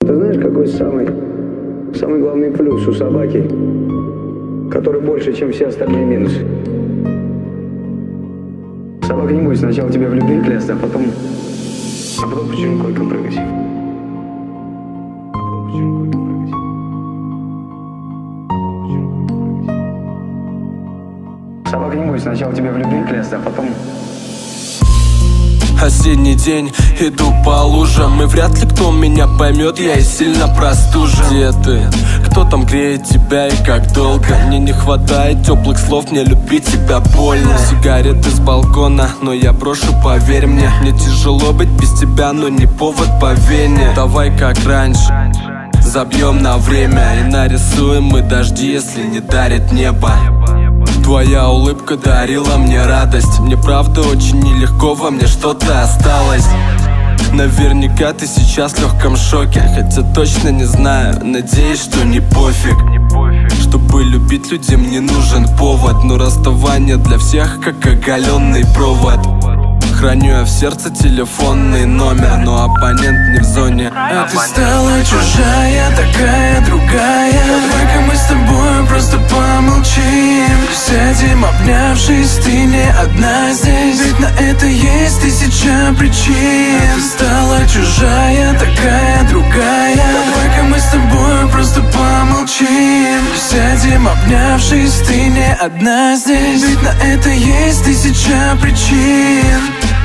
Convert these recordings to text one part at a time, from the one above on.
Ты знаешь, какой самый главный плюс у собаки, который больше, чем все остальные минусы? Собака не будет сначала тебя в любви клясться, а потом по чужим койкам прыгать. Собака не будет сначала тебя в любви клясться, а потом... Осенний день, иду по лужам, и вряд ли кто меня поймет, я и сильно простужен. Где ты? Кто там греет тебя и как долго? Мне не хватает теплых слов, мне любить тебя больно. Сигареты с балкона, но я брошу, поверь мне. Мне тяжело быть без тебя, но не повод по вене. Давай как раньше, забьем на время и нарисуем мы дожди, если не дарит небо. Твоя улыбка дарила мне радость. Мне правда очень нелегко, во мне что-то осталось. Наверняка ты сейчас в легком шоке, хотя точно не знаю, надеюсь, что не пофиг. Чтобы любить людей, мне нужен повод, но расставание для всех как оголенный провод. Храню я в сердце телефонный номер, но абонент не в зоне. А ты стала чужая, такая другая. Давай-ка мы с тобой просто помолчим. Сядем, обнявшись, ты не одна здесь. Ведь на это есть тысяча причин. А ты стала чужая, такая другая. Давай-ка мы с тобой просто помолчим. Сядем, обнявшись, ты не одна здесь. Ведь на это есть тысяча причин.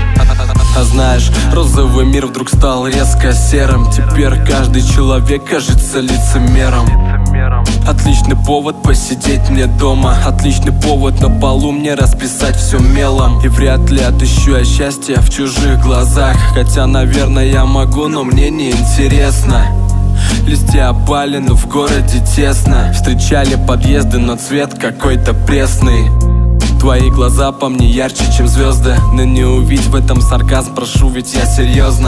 А знаешь, розовый мир вдруг стал резко серым. Теперь каждый человек кажется лицемером. Отличный повод посидеть мне дома, отличный повод на полу мне расписать все мелом. И вряд ли отыщу я счастье в чужих глазах, хотя, наверное, я могу, но мне не интересно. Листья опали, но в городе тесно. Встречали подъезды, но цвет какой-то пресный. Твои глаза по мне ярче, чем звезды. Но не увидь в этом сарказм, прошу, ведь я серьезно.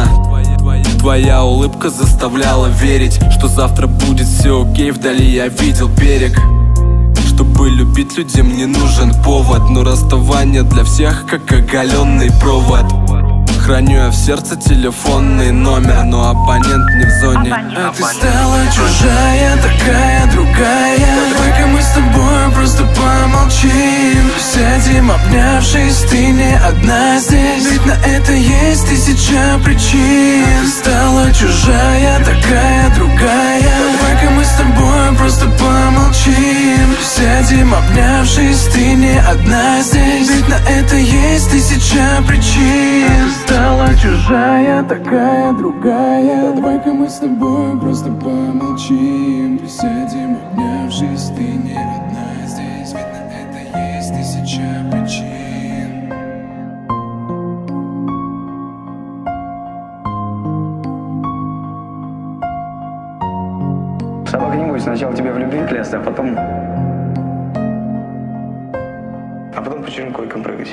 Твоя улыбка заставляла верить, что завтра будет все окей, вдали я видел берег. Чтобы любить людей, мне нужен повод, но расставание для всех как оголенный провод. Храню я в сердце телефонный номер, но абонент не в зоне. А ты стала чужая, такая другая. Давай-ка мы с тобой просто помолчим. Сядем, обнявшись, ты не одна здесь. Ведь на это есть тысяча причин. А ты стала чужая, такая другая. Давай-ка мы с тобой просто помолчим. Сядем, обнявшись, ты не одна здесь. Ведь на это есть тысяча причин. Стала чужая, такая другая. Давай-ка мы с тобой просто помолчим. Присядем, обнявшись, ты не одна здесь. Ведь на это есть тысяча причин. Собака не будет сначала тебя в любви клясться, а потом по чужим койкам прыгать.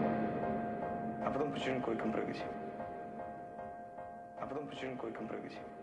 По чужим койкам прыгать. По чужим койкам прыгать.